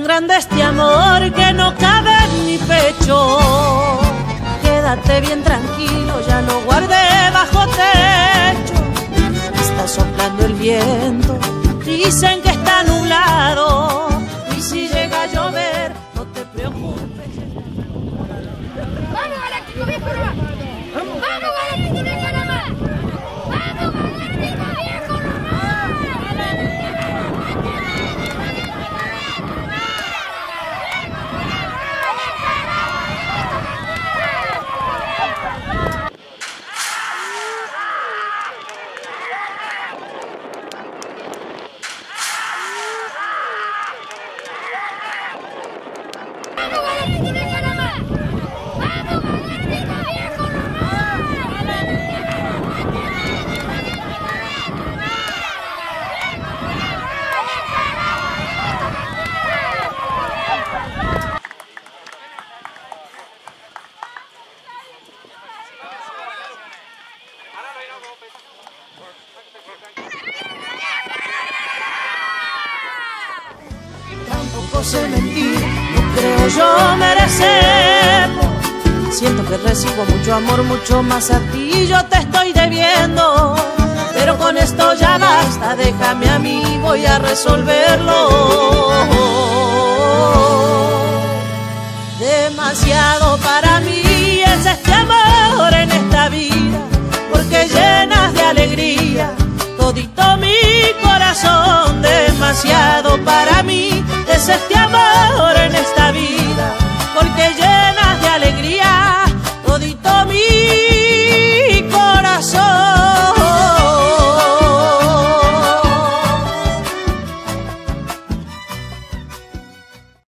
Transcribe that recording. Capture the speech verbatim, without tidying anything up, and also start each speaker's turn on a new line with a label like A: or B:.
A: tan grande este amor que no cabe en mi pecho. Quédate bien tranquilo, ya lo guardé bajo techo. Está soplando el viento, dicen que está nublado, y si llega a llover, no te preocupes.
B: ¡Vamos, galáctico viejo nomás! ¡Vamos, galáctico viejo nomás! ¡Vamos, galáctico viejo
A: Tampoco sé mentir, no creo yo merecerlo. Siento que recibo mucho amor, mucho más a ti, yo te estoy debiendo. Pero con esto ya basta, déjame a mí, voy a resolverlo. Demasiado para mí es este amor en esta vida, porque llenas de alegría todito mi corazón. Demasiado para mí es este amor